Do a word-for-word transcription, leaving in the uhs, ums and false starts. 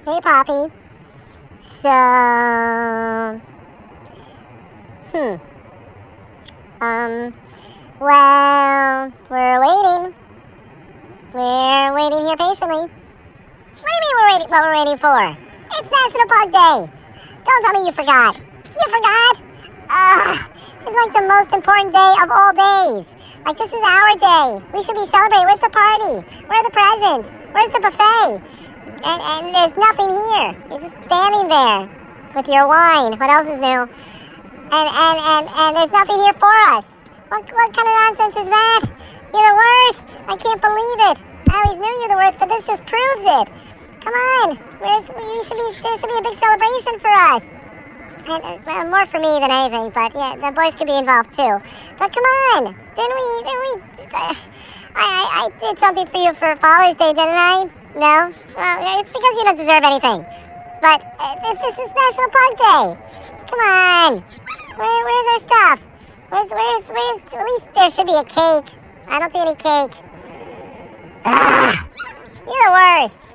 Hey, Poppy. So, hmm. Um, well, we're waiting. We're waiting here patiently. What do you mean we're waiting? What we're waiting for? It's National Pug Day. Don't tell me you forgot. You forgot? Ugh. It's like the most important day of all days. Like, this is our day. We should be celebrating. Where's the party? Where are the presents? Where's the buffet? And, and there's nothing here. You're just standing there with your wine. What else is new? And, and, and, and there's nothing here for us. What, what kind of nonsense is that? You're the worst. I can't believe it. I always knew you're the worst, but this just proves it. Come on. Where's, we should be, there should be a big celebration for us. And, uh, well, more for me than anything, but yeah, the boys could be involved too. But come on. Didn't we, didn't we, uh, I, I, I did something for you for Father's Day, didn't I? No? Well, it's because you don't deserve anything. But uh, this is National Pug Day. Come on. Where, where's our stuff? Where's, where's, where's, at least there should be a cake. I don't see any cake. Ugh. You're the worst.